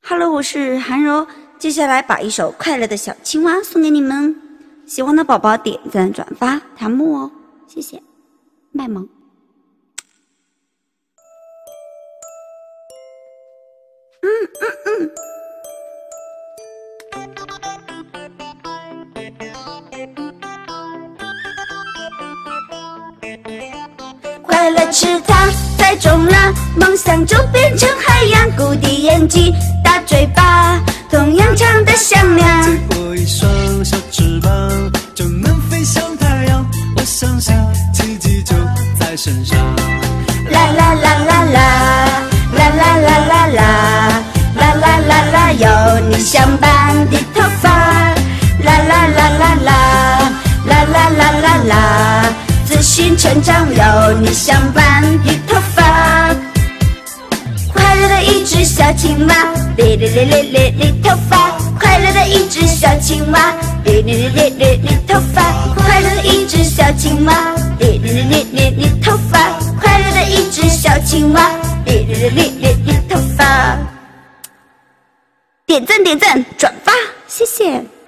Hello， 我是韩柔，接下来把一首《快乐的小青蛙》送给你们，喜欢的宝宝点赞转发弹幕哦，谢谢，卖萌。快乐池塘栽种了，梦想就变成海洋，谷底眼睛大嘴巴，同样唱得响亮。 借我一双小翅膀，就能飞向太阳。我相信奇迹就在身上。 啦啦啦啦啦，啦啦啦啦啦，啦啦啦啦，有你相伴的头发。啦啦啦啦啦，啦啦啦啦啦，自信成长有你相伴的头发。快乐的一只小青蛙，哩哩哩哩哩哩头发。快乐的一只小青蛙，哩哩哩哩哩哩头发。快乐的一只小青蛙，哩哩哩哩哩哩头发。快乐的一只小青蛙，哩哩哩哩哩哩头发。点赞点赞转发，谢谢。